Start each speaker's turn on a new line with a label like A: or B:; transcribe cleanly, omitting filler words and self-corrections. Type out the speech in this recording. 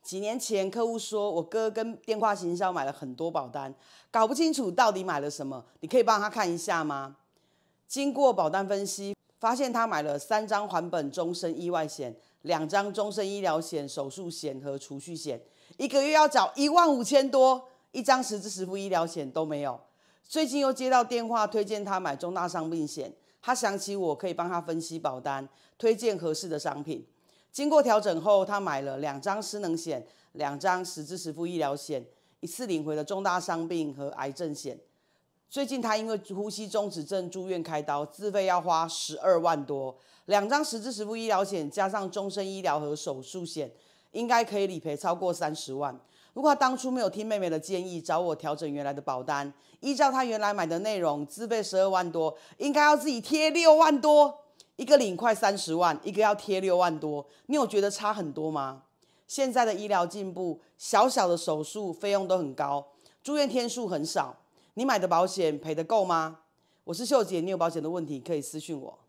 A: 几年前，客户说我哥跟电话行销买了很多保单，搞不清楚到底买了什么，你可以帮他看一下吗？经过保单分析，发现他买了3张还本终身意外险、2张终身医疗险、手术险和储蓄险，一个月要缴15000多，1张实支实付医疗险都没有。最近又接到电话推荐他买重大伤病险，他想起我可以帮他分析保单，推荐合适的商品。经过调整后，他买了2张失能险、2张实支实付医疗险，一次领回了重大伤病和癌症险。最近他因为呼吸中止症住院开刀，自费要花12万多，2张实支实付医疗险加上终身医疗和手术险，应该可以理赔超过30万。如果他当初没有听妹妹的建议，找我调整原来的保单，依照他原来买的内容，自费12万多，应该要自己贴6万多。一个领快30万，一个要贴6万多，你有觉得差很多吗？现在的医疗进步，小小的手术费用都很高，住院天数很少，你买的保险赔得够吗？我是秀姐，你有保险的问题可以私讯我。